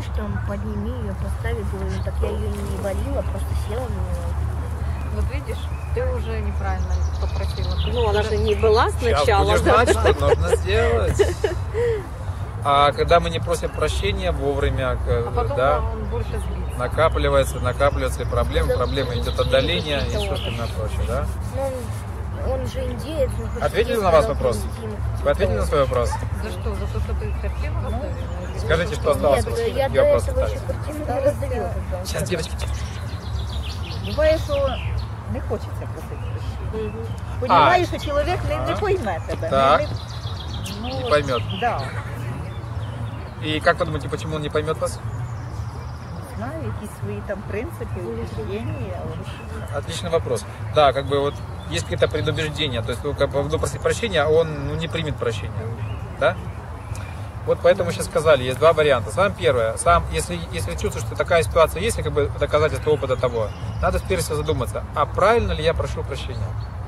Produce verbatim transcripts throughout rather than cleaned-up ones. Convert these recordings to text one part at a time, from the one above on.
там подними ее, постави, говорю, так я ее не валила, просто села на нее. Вот видишь, ты уже неправильно попросила. Ну, она же не была сначала. Сейчас будешь знать, что нужно сделать. А когда мы не просим прощения вовремя, А потом да, он больше злится. накапливается, накапливается проблемы, проблемы идет отдаление и все остальное прочее, да? Ну, он, он же индеец. Он хочет Ответили есть, на вас когда вопрос? Валентин. Вы ответили на свой вопрос? За что? За то, что ты терпимо готовила? Скажите, что осталось? Нет, у вас? я до вопрос этого остались. еще картину не раздавила. Сейчас, девочки. Буває, що не хочеться просити прощення. Понімаєш, що чоловік не, не пойме тебе. Так. Не, не, ну, Не поймет. Да. И как вы думаете, почему он не поймет вас? Не знаю, якісь свої там принципи, убеждения. Отличный вопрос. Да, как бы вот есть какие-то предубеждения, то есть вы как бы вы просите прощения, а он ну, не примет прощения, да? Вот поэтому сейчас сказали, есть два варианта. Самое первое, сам, если, если чувствуешь, что такая ситуация есть, как бы доказательство опыта того, надо сперва задуматься, а правильно ли я прошу прощения?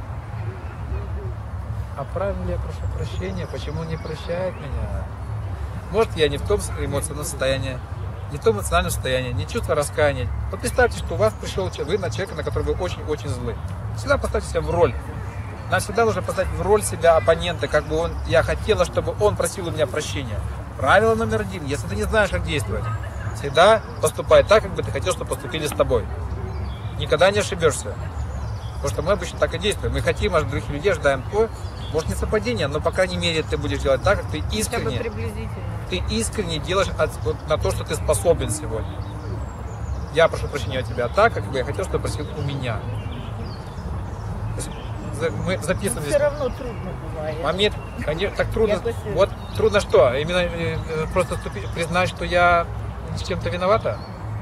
А правильно ли я прошу прощения? Почему он не прощает меня? Может, я не в том эмоциональном состоянии, не в том эмоциональном состоянии, не чувство раскаяния. Вот представьте, что у вас пришел человек, вы на человека, на которого вы очень-очень злы. Всегда поставьте себя в роль. Нам всегда нужно поставить в роль себя оппонента, как бы он, я хотела, чтобы он просил у меня прощения. Правило номер один, если ты не знаешь, как действовать, всегда поступай так, как бы ты хотел, чтобы поступили с тобой. Никогда не ошибешься. Потому что мы обычно так и действуем. Мы хотим от других людей, ожидаем то, может не совпадение, но по крайней мере ты будешь делать так, как ты искренне, ты искренне делаешь от, вот, на то, что ты способен сегодня. Я прошу прощения от тебя так, как бы я хотел, чтобы просил у меня. Мы записываем Все равно трудно бывает. момент, конечно, так трудно. Якось, Вот трудно что? Именно э, просто ступи- признать, что я с чем-то виновата?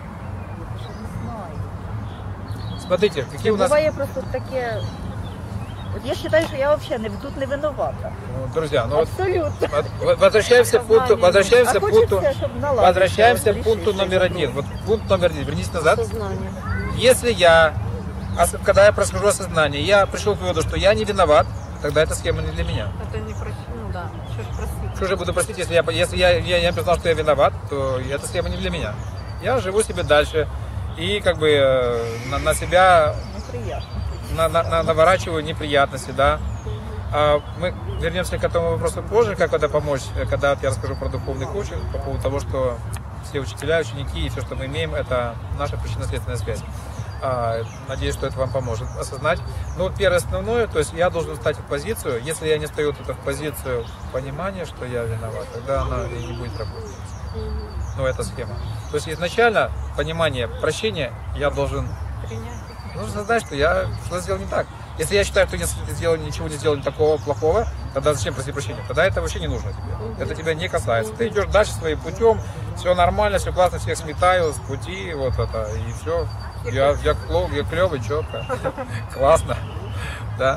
Не знаю. Смотрите, какие у нас... Буває просто таке. От я вважаю, що я взагалі не, тут не виновата. Ну, друзья, ну вот, Абсолютно. вот возвращаемся к пункту, возвращаемся А к пункту, хочеться, щоб наладити, возвращаемся к рішити пункту цей номер вопрос. один. Вот пункт номер один. Вернитесь назад. Сознание. Если я, ос- когда я прохожу осознание, я пришел к выводу, что я не виноват, тогда эта схема не для меня. Это не прощение, ну да, что ж просить. Что же буду просить, если я, если я, я, я признал, что я виноват, то эта схема не для меня. Я живу себе дальше и как бы э, на, на себя Неприємно. на, на, на- наворачиваю неприятности, да. А мы вернемся к этому вопросу позже, как это помочь, когда вот я расскажу про духовный коучинг, по поводу того, что все учителя, ученики и все, что мы имеем, это наша причинно-следственная связь. А, надеюсь, что это вам поможет осознать. Ну, вот первое основное, то есть я должен встать в позицию, если я не стою тут в позицию понимания, что я виноват, тогда она и не будет работать. Ну, эта схема. То есть изначально понимание прощения я должен, нужно знать, что я что-то сделал не так. Если я считаю, что я сделал, ничего не сделал такого плохого, тогда зачем просить прощения? Тогда это вообще не нужно тебе. Это тебя не касается. Ты идешь дальше своим путем, все нормально, все классно, всех сметаю с пути, вот это, и все. Я, я, клов, я клевый, четко. Классно. Да.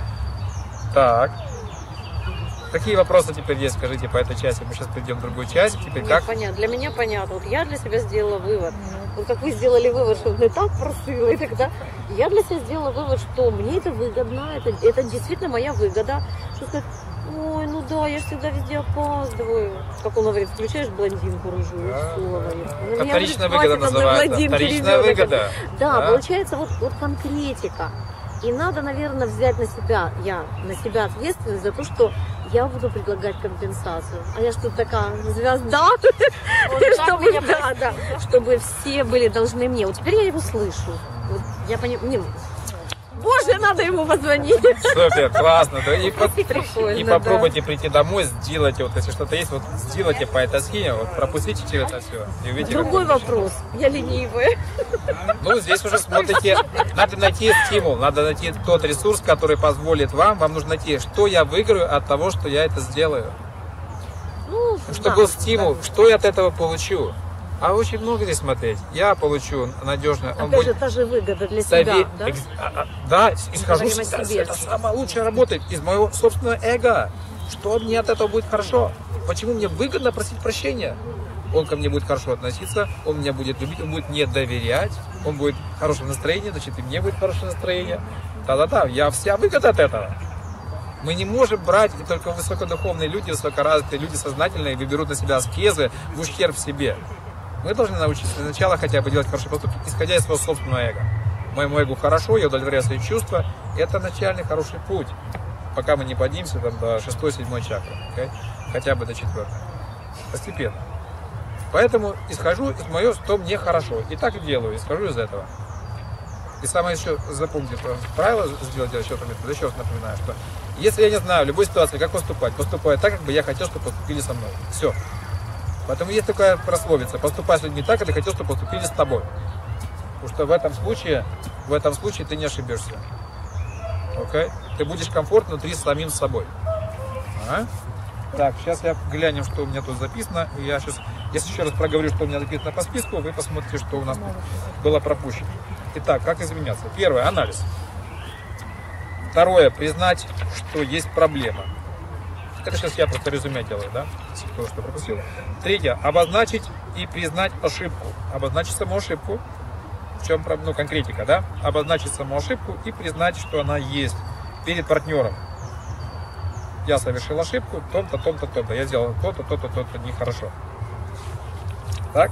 Так. Какие вопросы теперь есть, скажите, по этой части? Мы сейчас перейдем в другую часть. Теперь Нет, как? понятно. Для меня понятно. Вот я для себя сделала вывод. Вот как вы сделали вывод, что не так просила, и тогда я для себя сделала вывод, что мне это выгодно, это, это действительно моя выгода. Что сказать, ой, ну да, я же всегда везде опаздываю. Как он говорит, включаешь блондинку рыжую, и все, говорит. Ну, меня, Вторичная говорит, выгода хватит одной называется. блондинки, Вторичная ребенок. выгода. Да, Да. получается вот, вот конкретика. И надо, наверное, взять на себя, я, на себя ответственность за то, что я буду предлагать компенсацию. А я что такая звезда, чтобы, да, да, чтобы все были должны мне. Вот теперь я его слышу. Вот я понимаю. Боже, надо ему позвонить. Супер, классно. Да, и, по- Прикольно, и да. попробуйте прийти домой, сделайте, вот если что-то есть, вот сделайте по этой схеме, вот пропустите через это все. И увидите, как Другой это вопрос. Я ленивая. Ну, здесь уже смотрите, надо найти стимул, надо найти тот ресурс, который позволит вам, вам нужно найти, что я выиграю от того, что я это сделаю. Ну, Чтобы да, был стимул, да. что я от этого получу. А очень много здесь смотреть. Я получу надежно. Опять же, та же выгода для Сови- себя, да? экс- а- а- Да, исхожу Говорим о всегда, себе. это самое лучшее работает из моего собственного эго. Что мне от этого будет хорошо? Почему мне выгодно просить прощения? Он ко мне будет хорошо относиться, он меня будет любить, он будет мне доверять, он будет в хорошем настроении, значит и мне будет хорошее настроение. Да-да-да, я вся выгода от этого. Мы не можем брать, и только высокодуховные люди, высокоразвитые люди сознательные берут на себя аскезы в ущерб себе. Мы должны научиться сначала хотя бы делать хорошие поступки, исходя из своего собственного эго. Моему эго хорошо, я удовлетворяю свои чувства. Это начальный хороший путь, пока мы не поднимемся там, до шестой-седьмой чакры, okay? Хотя бы до четвертой. Постепенно. Поэтому исхожу из моего, что мне хорошо. И так и делаю, исхожу из этого. И самое еще, запомните, правило сделать еще, еще раз напоминаю, что если я не знаю в любой ситуации, как поступать, поступаю так, как бы я хотел, чтобы поступили со мной. Все. Поэтому есть такая прословица: поступай с людьми так, как ты хотел, чтобы поступили с тобой. Потому что в этом случае, в этом случае ты не ошибешься. Окей? Ты будешь комфортно внутри с самим собой. Ага. Так, сейчас я глянем, что у меня тут записано. Я сейчас, если еще раз проговорю, что у меня записано по списку, вы посмотрите, что у нас было пропущено. Итак, как изменяться? Первое, анализ. Второе, признать, что есть проблема. Это сейчас я просто резюме делаю, да? То, что пропустил. Третье, обозначить и признать ошибку. Обозначить саму ошибку. В чем проблема? Ну, конкретика, да? Обозначить саму ошибку и признать, что она есть перед партнером. Я совершил ошибку, том-то, том-то, том-то. Я сделал то-то, то-то, то-то нехорошо. Так?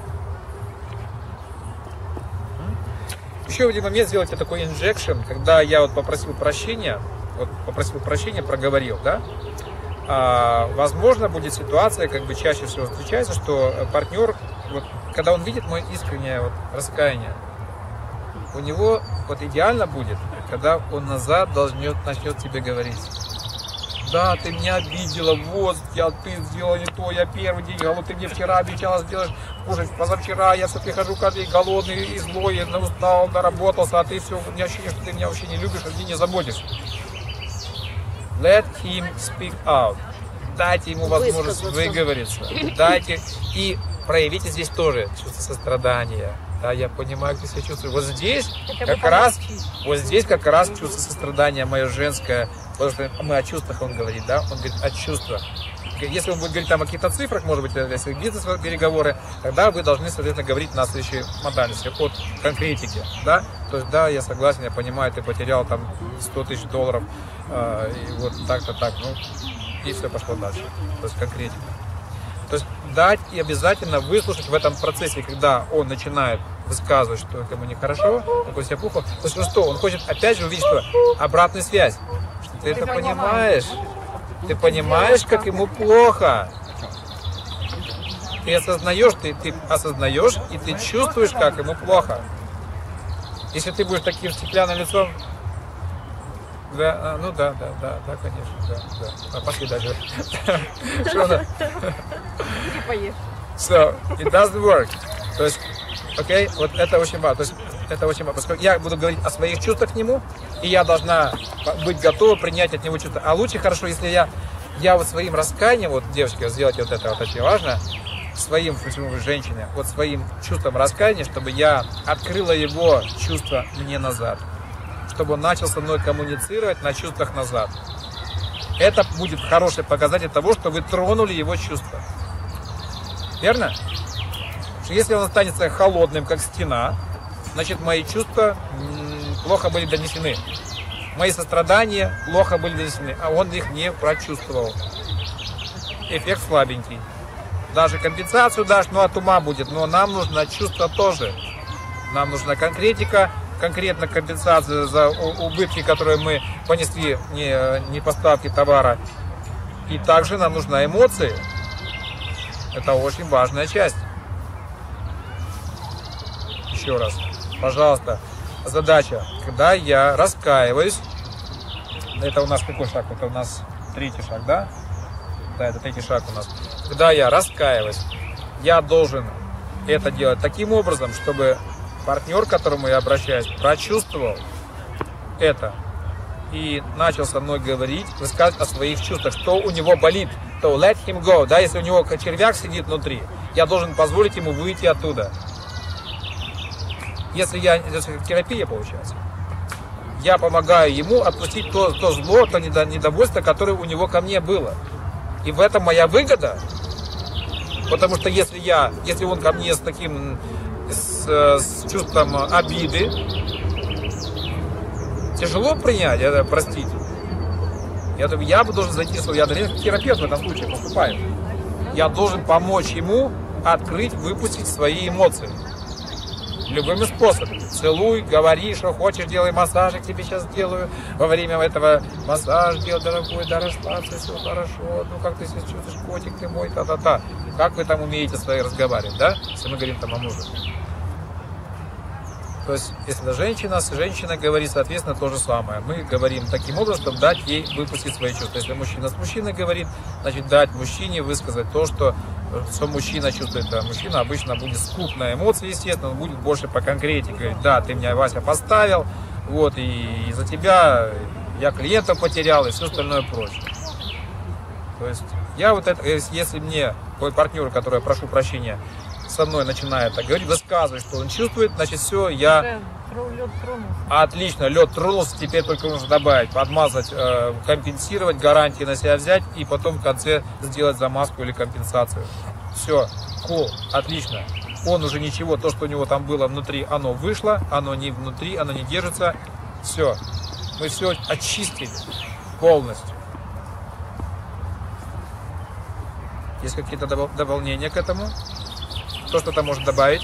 Еще один момент, сделайте такой инжекшн, когда я вот попросил прощения, вот попросил прощения, проговорил, да? А, возможно, будет ситуация, как бы чаще всего встречается, что партнер, вот, когда он видит мое искреннее вот, раскаяние, у него вот идеально будет, когда он назад должнет, начнет тебе говорить: да, ты меня обидела, вот, я, ты сделала не то, я первый день голодный, ты мне вчера обещала сделать кушать, позавчера я все прихожу каждый день голодный и злой, и устал, доработался, а ты все, у меня ощущение, что ты меня вообще не любишь, а ты не заботишься. Let him speak out. Дайте ему возможность выговориться. Дайте и проявите здесь тоже чувство сострадания. Да, я понимаю, как ты себя чувствуешь. Вот здесь как раз, вот здесь как раз чувство сострадания мое женское, потому что мы о чувствах, он говорит, да, он говорит о чувствах. Если он будет говорить там о каких-то цифрах, может быть, если бизнес-переговоры, тогда вы должны, соответственно, говорить на следующей модальности, от конкретики, да. То есть, да, я согласен, я понимаю, ты потерял там сто тысяч долларов, э, и вот так-то так, ну, и все пошло дальше. То есть, конкретика. То есть, дать и обязательно выслушать в этом процессе, когда он начинает высказывать, что ему нехорошо, какой себя плохо. То есть, ну что, он хочет опять же увидеть, что обратную связь, что ты это понимаешь. Ты понимаешь, как ему плохо. Ты осознаешь, ты, ты осознаешь, и ты чувствуешь, как ему плохо. Если ты будешь таким стеклянным лицом, да, а, ну да, да, да, да, конечно, да, да. А пошли дальше. So, it doesn't work. То есть, окей, okay, вот это очень важно. То есть, это очень важно. Поскольку я буду говорить о своих чувствах к нему, и я должна быть готова принять от него чувства. А лучше хорошо, если я, я вот своим раскаянием, вот, девочки, вот сделать вот это вот очень важно, своим, почему вы женщины, вот своим чувством раскаяния, чтобы я открыла его чувства мне назад. Чтобы он начал со мной коммуницировать на чувствах назад. Это будет хороший показатель того, что вы тронули его чувства. Верно? Что если он останется холодным, как стена, значит, мои чувства плохо были донесены. Мои сострадания плохо были донесены, а он их не прочувствовал. Эффект слабенький. Даже компенсацию дашь, ну от ума будет, но нам нужно чувство тоже. Нам нужна конкретика, конкретно компенсация за убытки, которые мы понесли, не, не поставки товара. И также нам нужна эмоции. Это очень важная часть. Еще раз, пожалуйста, задача, когда я раскаиваюсь, это у нас какой шаг? Это у нас третий шаг, да? Да, это третий шаг у нас. Когда я раскаиваюсь, я должен это делать таким образом, чтобы партнер, к которому я обращаюсь, прочувствовал это и начал со мной говорить, высказывать о своих чувствах, что у него болит, то let him go, да, если у него червяк сидит внутри, я должен позволить ему выйти оттуда. Если я, это терапия получается, я помогаю ему отпустить то, то зло, то недовольство, которое у него ко мне было. И в этом моя выгода, потому что если я, если он ко мне с таким, с, с чувством обиды, тяжело принять, это простить. Я, я должен зайти, я должен терапевт в этом случае поступаю. Я должен помочь ему открыть, выпустить свои эмоции. Любыми способами. Целуй, говори, что хочешь, делай массажик, тебе сейчас сделаю. Во время этого массаж делай, дорогой, да расслабься, все хорошо. Ну как ты себя чувствуешь, котик ты мой, та-та-та. Как вы там умеете свои разговаривать, да? Если мы говорим там о муже. То есть, если это женщина, женщина говорит, соответственно, то же самое. Мы говорим таким образом, чтобы дать ей выпустить свои чувства. Если мужчина с мужчиной говорит, значит, дать мужчине высказать то, что, что мужчина чувствует. Да, мужчина обычно будет скуп на эмоции, естественно, он будет больше по конкретике говорить, да, ты меня, Вася, поставил, вот, и из-за тебя я клиентов потерял, и все остальное прочее. То есть, я вот это, если мне, мой партнер, который, я прошу прощения, со мной начинает так говорить, высказывать, что он чувствует, значит, все, я... Лед тронулся. Отлично, лед тронулся, теперь только нужно добавить, подмазать, э, компенсировать, гарантии на себя взять и потом в конце сделать замазку или компенсацию. Все, cool, отлично. Он уже ничего, то, что у него там было внутри, оно вышло, оно не внутри, оно не держится. Все, мы все очистили полностью. Есть какие-то дополнения к этому? Кто что-то может добавить?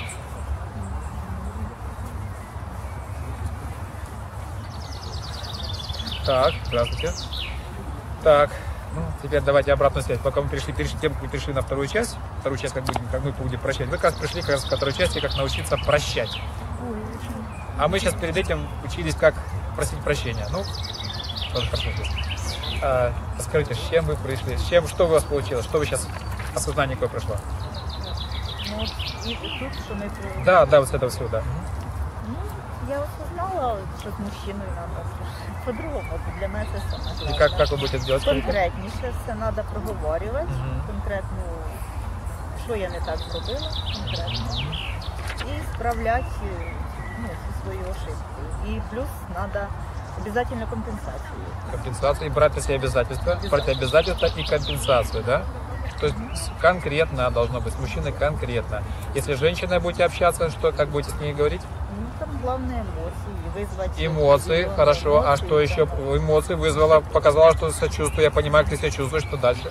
Так, здравствуйте. Так, ну, теперь давайте обратную связь. Пока мы перешли, перешли, тем, мы перешли на вторую часть. Вторую часть, как, будем, как мы будем прощать. Вы как раз пришли как раз ко второй части, как научиться прощать. А мы сейчас перед этим учились, как просить прощения. Ну, тоже хорошо здесь. А, скажите, с чем вы пришли? С чем, что у вас получилось? Что вы сейчас, осознание какое прошло? Ну, и тут, что мы... Да, да, вот с этого всего, да. Ну, я осознала, что с мужчиной надо по-другому. Для мене це саме головне. И как, как вы будете делать? Конкретніше все треба проговорювати, Мгм. конкретно, що я не так зробила, конкретно. І справляти ну, свою ошибку. І плюс треба обов'язково компенсацію. Компенсацию и брать на себя обязательства. Брать обязательства и компенсацию, да? То есть конкретно должно быть, с мужчиной конкретно. Если с женщиной будете общаться, что, как будете с ней говорить? Ну, там главное эмоции, вызвать... Эмоции, ее, хорошо. эмоции, А что еще? да. Эмоции вызвала, показала, что сочувствую. Я понимаю, как ты себя чувствуешь, что дальше?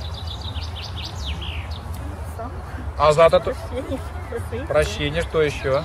Сам. А завтра то- Прощение. Прощение. прощение, что еще?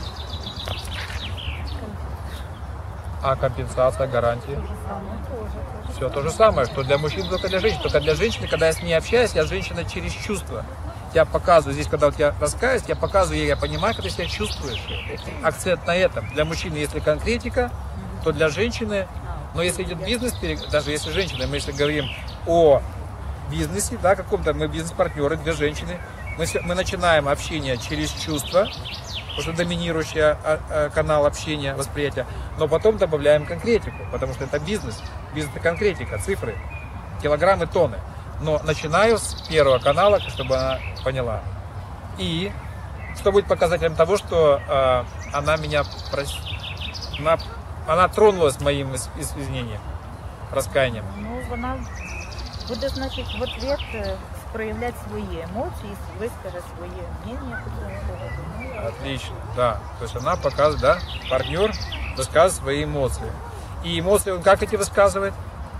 А компенсация, гарантии? То же самое тоже, тоже. Все то же самое, что для мужчин, только для женщин. Только для женщины, когда я с ней общаюсь, я женщина через чувства. Я показываю, здесь, когда вот я раскаюсь, я показываю ей, я понимаю, как ты себя чувствуешь. Акцент на этом. Для мужчины, если конкретика, то для женщины, но если идет бизнес, даже если женщина, мы если говорим о бизнесе, да, каком-то мы бизнес-партнеры, две женщины, мы, с- мы начинаем общение через чувства, потому что доминирующий а, а, канал общения, восприятия, но потом добавляем конкретику, потому что это бизнес, бизнес это конкретика, цифры, килограммы, тонны. Но начинаю с первого канала, чтобы она поняла. И что будет показателем того, что э, она меня прос... она, она тронулась моим ис- извинением, раскаянием. Ну, вона буде, значить, в ответ е, проявляти свої емоції, вискаже своє мнення по цьому поводу. Ну, я- Отлично, да. То есть она показывает, да, партнер высказывает свои эмоции. И эмоции он как эти высказывает?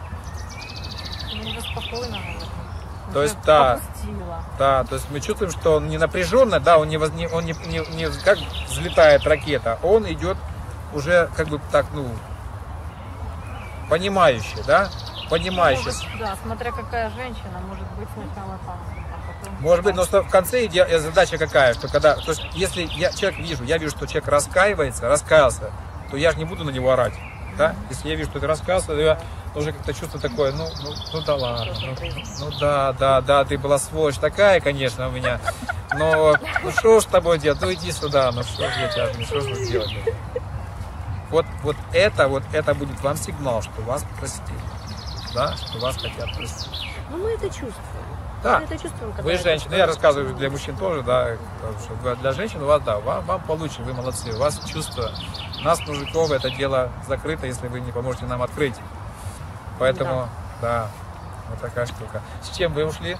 Уже спокойно, наверное. То Уже есть, да. попустила. Да, то есть мы чувствуем, что он не напряженно, да, он не, воз- не, он не, не, не как взлетает ракета, он идет уже как бы так, ну, понимающий, да, понимающий. Может, да, смотря какая женщина, может быть сначала там, а потом... Может быть, но что в конце иде- задача какая, что когда, то есть если я человек вижу, я вижу, что человек раскаивается, раскаялся, то я же не буду на него орать, да, если я вижу, что ты раскаялся, то я уже как-то чувство такое, ну, ну, ну да ладно, ну, ну да, да, да, ты была сволочь такая, конечно, у меня, но ну что ж с тобой делать, ну иди сюда, ну что же я тебя, ну что же делать? Вот, вот это, вот это будет вам сигнал, что вас простили, да, что вас хотят простить. Ну, мы это чувствуем. Да. Мы это чувствуем, когда Вы это женщина, я рассказываю для мужчин тоже, да, что для женщин у вас, да, вам, вам получше, вы молодцы, у вас чувство. Нас, мужиков, это дело закрыто, если вы не поможете нам открыть. Поэтому, да, вот такая штука. С чем вы ушли?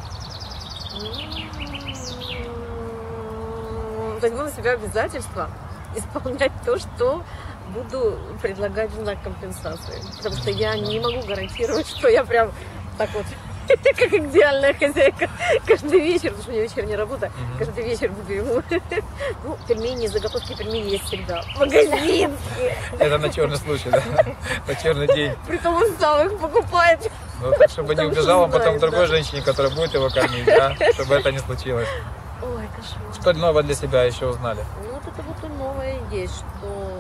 Возьму на себя обязательство исполнять то, что буду предлагать в знак компенсации. Потому что я не могу гарантировать, что я прям так вот как идеальная хозяйка. Каждый вечер, потому что у меня вечерняя работа, каждый вечер буду ему. Ну, пельмени, заготовки пельменей есть всегда. Магазин. Это на черный случай, да? На черный день. Притом он сам их покупает. Ну, так, чтобы не Потому что убежал он потом к знает, другой да. женщине, которая будет его кормить, да? Чтобы это не случилось. Ой, кошмар. Что нового для себя еще узнали? Ну, вот это вот и новое есть, что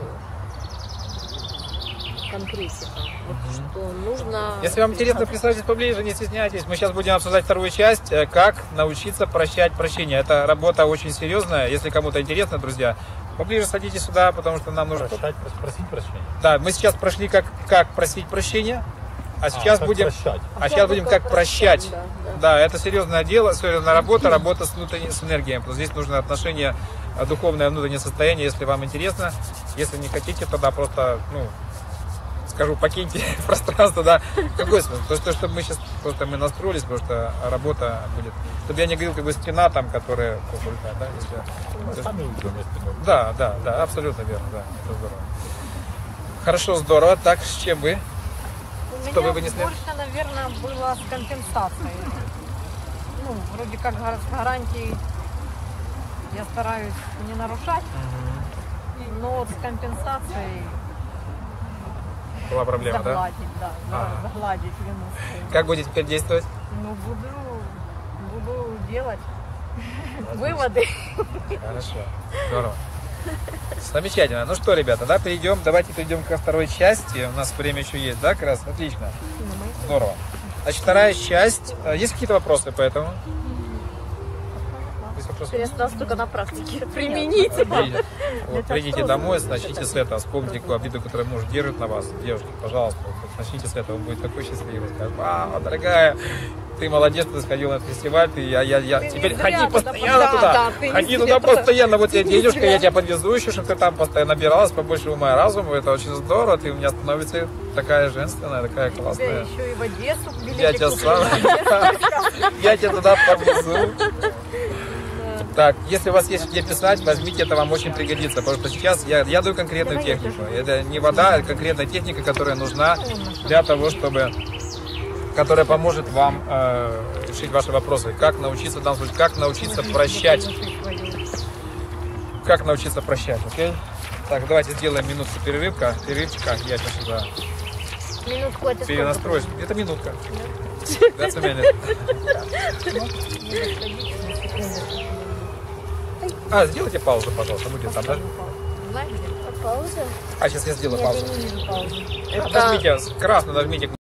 конкретика. Вот что нужно... Если вам интересно, присаживайтесь поближе, не стесняйтесь. Мы сейчас будем обсуждать вторую часть, э, как научиться прощать прощение. Это работа очень серьезная. Если кому-то интересно, друзья, поближе садитесь сюда, потому что нам нужно... Прощать, просить прощения. Да, мы сейчас прошли, как, как просить прощения, а сейчас как будем... прощать. А сейчас будем как прощать. Да, да. Да, это серьезное дело, серьезная работа, работа с внутренней с энергией. Потому что здесь нужно отношение, э, духовное внутреннее состояние, если вам интересно. Если не хотите, тогда просто, ну, скажу, покиньте пространство, да. Какой смысл? То, что, чтобы мы сейчас просто мы настроились, потому что работа будет. Чтобы я не говорил, как бы стена там, которая, да, если... Сами уйдем, если мы- Да, да, да, абсолютно верно, да, это здорово. Хорошо, здорово. Так, с чем вы? У Что вы меня вынесли? больше, наверное, было с компенсацией. Ну, вроде как гар- с гарантией я стараюсь не нарушать, но вот с компенсацией Была проблема, да? загладить, да, за- Ага. загладить вину. свою. Как будете теперь действовать? Ну, буду, буду делать выводы. Хорошо, здорово. Замечательно. Ну что, ребята, да, перейдем, давайте перейдем ко второй части. У нас время еще есть, да, как раз? Отлично. Здорово. Значит, вторая часть. Э, Есть какие-то вопросы по этому? Есть вопросы? Теперь осталось только на практике применить. Видите? Вот, придите домой, начните с этого, вспомните какую обиду, которую муж держит на вас. Девушки, пожалуйста, вот начните с этого, он будет такой счастливый. Скажет: мама, дорогая, ты молодец, ты сходил на этот фестиваль, ты, я, я, я, Ты не теперь зря ходи туда постоянно пошла. туда, Да, ты не ходи зря. туда постоянно, вот тебе Не денежка, зря. я тебя подвезу еще, чтобы ты там постоянно набиралась, побольше ума и разума, это очень здорово, ты у меня становится такая женственная, такая Тебя классная. еще и в Одессу билетик Я тебя куплю. сам, я тебя туда повезу. Так, если у вас есть где писать, возьмите, это вам очень пригодится, потому что сейчас я, я даю конкретную технику. Это не вода, это конкретная техника, которая нужна для того, чтобы, которая поможет вам э, решить ваши вопросы. Как научиться, в данном случае, как научиться прощать, как научиться прощать, окей? Так, давайте сделаем минутку перерывка, перерывчика, я сейчас сюда Минутку это сколько? перенастроюсь. Это минутка. That's a minute. А, сделайте паузу, пожалуйста, будет там, да? Пауза? А, сейчас я сделаю Нет, паузу. я не вижу паузу. Нажмите, красную нажмите.